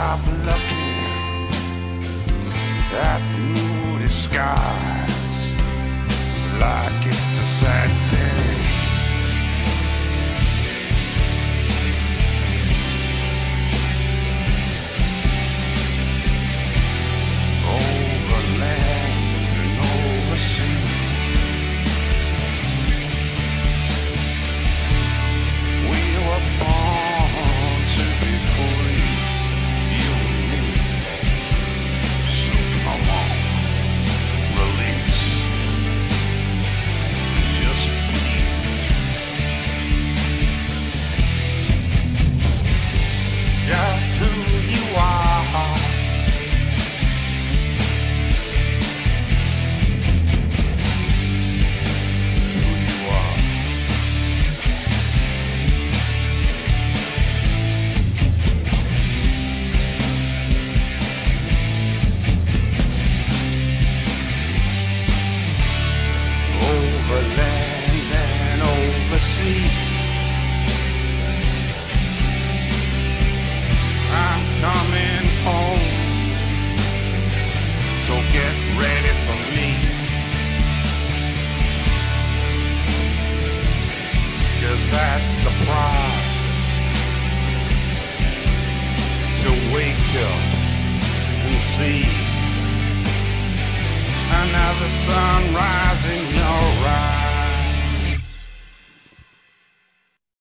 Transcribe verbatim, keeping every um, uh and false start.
stop looking at moody skies like it's a sad thing. Over land and over sea, we were born to be free, you and me. So come on, release, just be. Just who you are. Who you are. Over land and over sea, I'm coming home, so get ready for me, 'cause that's the prize, to wake up and see another sun rising.